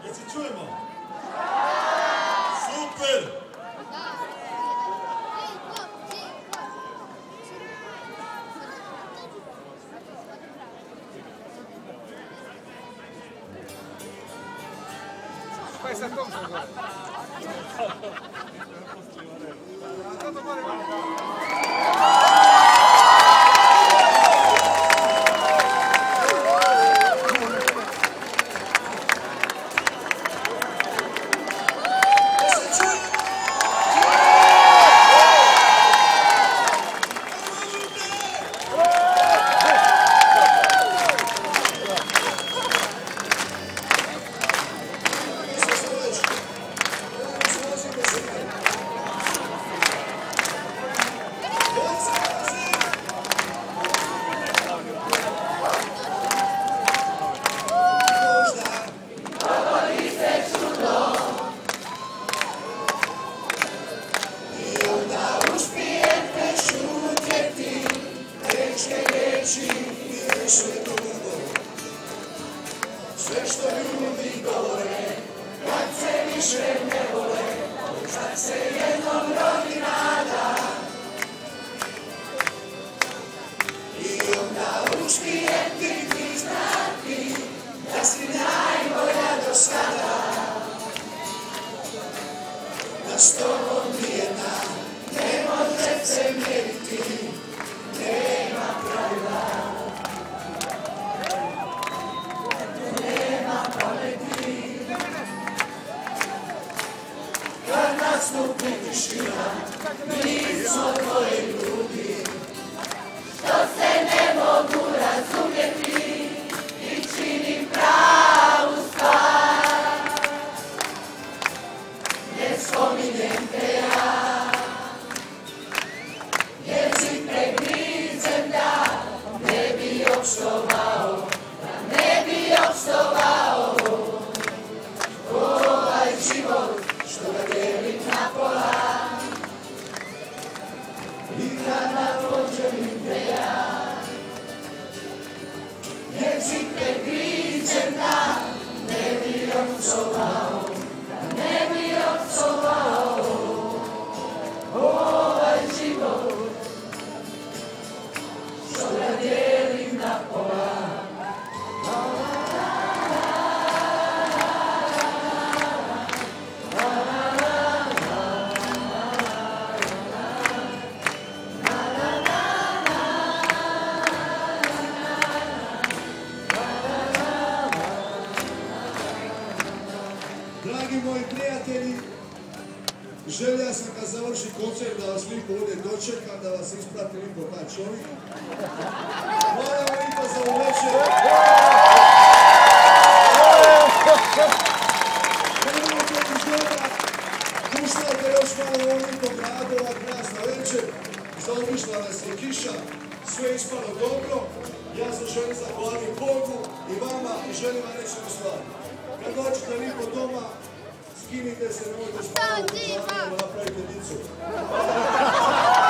Jel se čujemo? Super! Pa je sad tom što gore. Toto gore gore. Sve što ljudi govore, kad se više ne vole, kad se jednom rodi nada. I onda uspije ti priznati da si najbolja do sada. Da s tobom nijedna ne može se mjeriti, nema pravila. Nastupi tišina, mi smo tvoji ljudi, što se ne mogu razumjeti i činim pravu stvar. Ne spominjem te ja, jer si pregrizem da ne bi opštovao, da ne bi opštovao ovaj život. Što ga delim na pola i kada pođelim te ja, jer si pregrizem da ne bi opcovao, da ne bi opcovao ovaj život, što ga delim na pola. Dragi moji prijatelji, želja sam kad završi koncert da vas lipo ovdje dočekam, da vas isprati lipo taj čovjek. Hvala vam lipo za ovu večer. Nemojte iz doma, puštajte još malo u ovom lipom gradu, ova krasna večer. Zaobišla nas je kiša, sve ispalo dobro. Ja se želim zahvaliti Bogu i vama i želim vam reći jednu stvar. Kad dođete lipo doma, skinite se, nemojte spavati u kućanima, napravite dicu.